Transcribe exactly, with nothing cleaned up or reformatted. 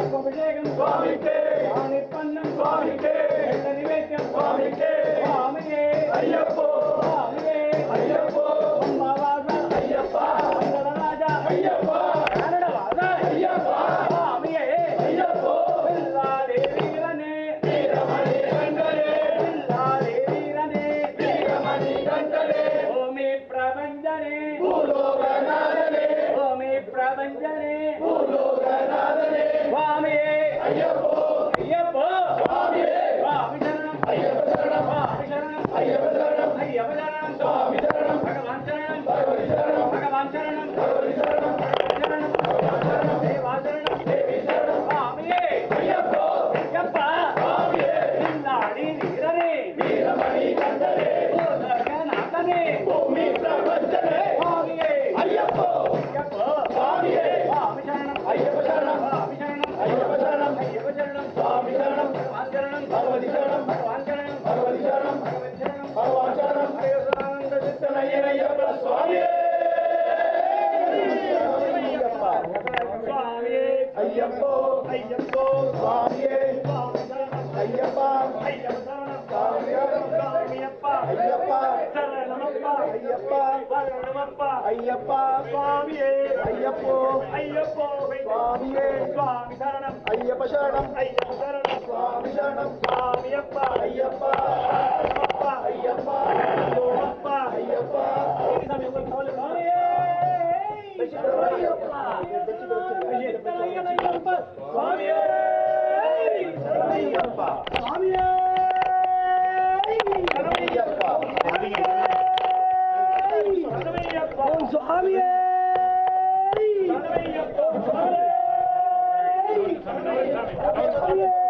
அபிஷேகம் சுவாமிக்கே ஆணிப்பண்ணம் சுவாமிக்கே நிவேத்தியம் சுவாமிக்கே சுவாமியே ஐயப்போ சுவாமியே ஐயப்போ அம்மாவாசா ஐயப்பா ராஜா ஐயப்பா கனடவாசா ஐயப்பா சுவாமியே ஐயப்போ பில்லாரே வீரனே வீரமணி கண்டரே பில்லாரே வீரனே வீரமணி கண்டரே ஓமே பிரபஞ்சனே பூலோகநாதனே ஓமே பிரபஞ்சனே பூலோகநாதனே சுவாமியே ஐயப்போ ஐயப்போ சுவாமியே சுவாமி சரணம் ஐயப்ப சரணம் சுவாமி சரணம் ஐயப்ப சரணம் ஐயப்ப சரணம் சுவாமி சரணம் பகவான் சரணம் பகவதி சரணம் பகவான் சரணம் பகவதி சரணம் சரணம் பகவான் சரணம் தேவா சரணம் தேவி சரணம் சுவாமியே ஐயப்போ ஐயப்பா சுவாமியே பில்லாடி வீரனே வீரமணி கண்டரே பூலோகநாதனே பூமி பிரபஞ்சனே சுவாமியே ஐயப்போ ஐயப்போ சுவாமியே சுவாமி சரணம் ஐயப்ப சரணம் சுவாமி சரணம் ஐயப்ப சரணம் ஐயப்ப சரணம் சுவாமி சரணம் பகவான் சரணம் பகவதி சரணம் பகவான் சரணம் பகவதி சரணம் பகவதி சரணம் பகவான் சரணம் ஐயப்ப சித்தனையனையப்ப சுவாமியே ஐயப்பா சுவாமியே ஐயப்போ ஐயப்போ சுவாமியே சுவாமி சரணம் ஐயப்பா ஐயப்ப சரணம் சுவாமியப்பா ஐயப்பா சரணமப்பா ஐயப்பா சரணமப்பா ஐயப்பா சுவாமியே ஐயப்போ ஐயப்போ சுவாமியே சுவாமி சரணம் ஐயப்ப சரணம் ஐயப்ப சரணம் சுவாமி சரணம் சுவாமியப்பா ஐயப்பா சரணமப்பா ஐயப்பா ஐயப்பா ஐயப்பா சாமி உங்களுக்கு கவலை சுவாமியே ஐயப்பா ஐயப்பா சுவாமியே ஐயப்பா சுவாமியே ஐயப்பா ஓம் சுவாமியே சுவாமியே